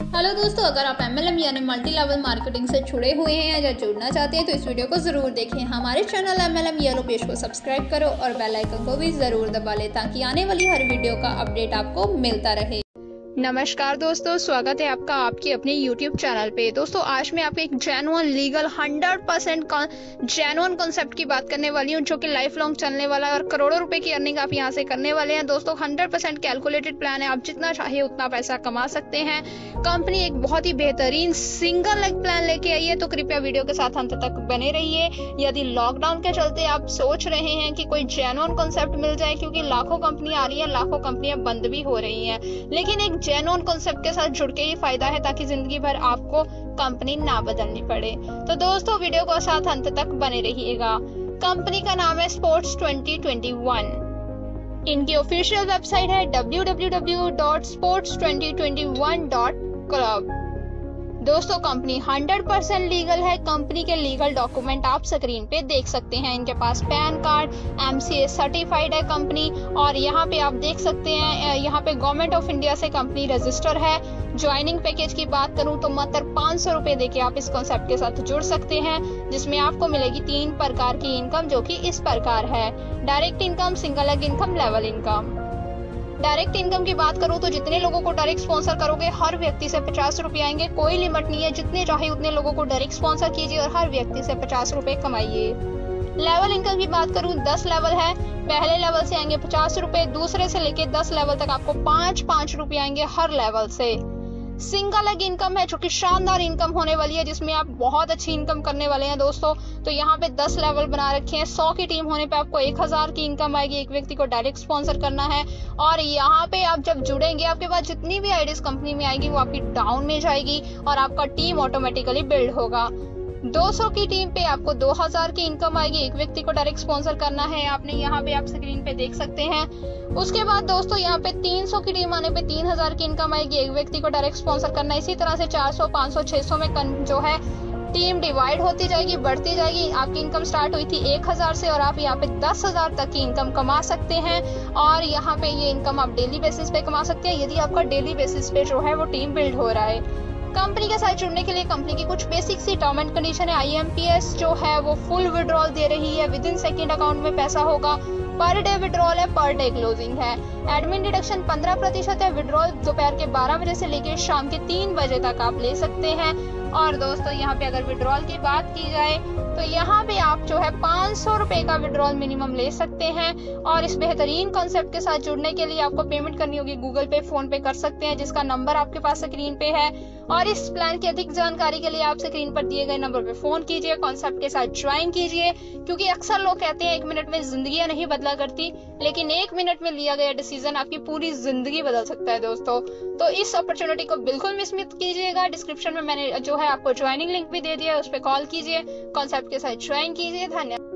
Hello दोस्तों, अगर आप MLM यानी मल्टी लेवल मार्केटिंग से जुड़े हुए हैं या जुड़ना चाहते हैं तो इस वीडियो को ज़रूर देखें। हमारे चैनल MLM येलो पेज को सब्सक्राइब करो और बेल आइकन को भी ज़रूर दबा लें ताकि आने वाली हर वीडियो का अपडेट आपको मिलता रहे। नमस्कार दोस्तों, स्वागत है आपका आपकी अपने YouTube चैनल पे। दोस्तों आज मैं आपको एक जेन्युइन लीगल 100% जेन्युइन कॉन्सेप्ट की बात करने वाली हूँ जो कि लाइफ लॉन्ग चलने वाला है और करोड़ों रुपए की अर्निंग आप यहाँ से करने वाले हैं। दोस्तों 100% कैलकुलेटेड प्लान है, आप जितना चाहिए उतना पैसा कमा सकते हैं। कंपनी एक बहुत ही बेहतरीन सिंगल लेग प्लान लेके आई है, तो कृपया वीडियो के साथ अंत तक बने रहिए। यदि लॉकडाउन के चलते आप सोच रहे हैं कि कोई जेन्युइन कॉन्सेप्ट मिल जाए, क्योंकि लाखों कंपनी आ रही है, लाखों कंपनियां बंद भी हो रही हैं, लेकिन एक जेन्युइन कॉन्सेप्ट के साथ जुड़ के ही फायदा है ताकि जिंदगी भर आपको कंपनी ना बदलनी पड़े। तो दोस्तों वीडियो को साथ अंत तक बने रहिएगा। कंपनी का नाम है स्पोर्ट्स 2021। इनकी ऑफिशियल वेबसाइट है www.sports2021.club। दोस्तों कंपनी 100% लीगल है। कंपनी के लीगल डॉक्यूमेंट आप स्क्रीन पे देख सकते हैं। इनके पास पैन कार्ड, MCA सर्टिफाइड है कंपनी, और यहाँ पे आप देख सकते हैं यहाँ पे गवर्नमेंट ऑफ इंडिया से कंपनी रजिस्टर है। ज्वाइनिंग पैकेज की बात करूं तो मात्र 500 रुपए देके आप इस कॉन्सेप्ट के साथ जुड़ सकते हैं, जिसमें आपको मिलेगी 3 प्रकार की इनकम जो कि इस प्रकार है: direct income, single leg income, level income. Direct income की बात करूं तो जितने लोगों को डायरेक्ट स्पॉन्सर करोगे हर व्यक्ति से 50 रुपए आएंगे। कोई लिमिट नहीं है, जितने चाहे उतने लोगों को डायरेक्ट स्पॉन्सर कीजिए और हर व्यक्ति से 50 रुपए कमाइए। लेवल इनकम की बात करूं 10 लेवल है। पहले लेवल से आएंगे 50 रुपए, दूसरे से लेके 10 लेवल तक आपको 5-5 रुपए आएंगे हर लेवल से। सिंगल लेग इनकम है जो कि शानदार इनकम होने वाली है, जिसमें आप बहुत अच्छी इनकम करने वाले हैं दोस्तों। तो यहाँ पे 10 लेवल बना रखे हैं। 100 की टीम होने पे आपको 1000 की इनकम आएगी, एक व्यक्ति को डायरेक्ट स्पॉन्सर करना है। और यहाँ पे आप जब जुड़ेंगे आपके पास जितनी भी आईडीज कंपनी में आएगी वो आपकी डाउन में जाएगी और आपका टीम ऑटोमेटिकली बिल्ड होगा। 200 की टीम पे आपको 2000 की इनकम आएगी, एक व्यक्ति को डायरेक्ट स्पॉन्सर करना है। आपने यहाँ पे आप स्क्रीन पे देख सकते हैं। उसके बाद दोस्तों यहाँ पे 300 की टीम आने पे 3000 की इनकम आएगी, एक व्यक्ति को डायरेक्ट स्पॉन्सर करना है। इसी तरह से 400, 500, 600 में जो है टीम डिवाइड होती जाएगी, बढ़ती जाएगी। आपकी इनकम स्टार्ट हुई थी 1000 से और आप यहाँ पे 10,000 तक की इनकम कमा सकते हैं। और यहाँ पे ये इनकम आप डेली बेसिस पे कमा सकते हैं यदि आपका डेली बेसिस पे जो है वो टीम बिल्ड हो रहा है। कंपनी के साथ जुड़ने के लिए कंपनी की कुछ बेसिक सी टर्म एंड कंडीशन है। IMPS जो है वो फुल विड्रॉल दे रही है, विद इन सेकंड अकाउंट में पैसा होगा। पर डे विड्रॉल है, पर डे क्लोजिंग है। एडमिन डिडक्शन 15% है। विड्रॉल दोपहर के 12 बजे से लेकर शाम के 3 बजे तक आप ले सकते हैं। और दोस्तों यहाँ पे अगर विड्रॉल की बात की जाए तो यहाँ पे आप जो है 500 रुपए का विड्रॉल मिनिमम ले सकते हैं। और इस बेहतरीन कॉन्सेप्ट के साथ जुड़ने के लिए आपको पेमेंट करनी होगी गूगल पे, फोन पे कर सकते हैं, जिसका नंबर आपके पास स्क्रीन पे है। और इस प्लान की अधिक जानकारी के लिए आप स्क्रीन पर दिए गए नंबर पे फोन कीजिए, कॉन्सेप्ट के साथ ज्वाइन कीजिए। क्योंकि अक्सर लोग कहते हैं 1 मिनट में जिंदगी नहीं बदला करती, लेकिन 1 मिनट में लिया गया डिसीजन आपकी पूरी जिंदगी बदल सकता है दोस्तों। तो इस अपॉर्चुनिटी को बिल्कुल मिस मत कीजिएगा। डिस्क्रिप्शन में मैंने जो है आपको ज्वाइनिंग लिंक भी दे दिया है, उस पर कॉल कीजिए, कॉन्सेप्ट के साथ ज्वाइन कीजिए। धन्यवाद।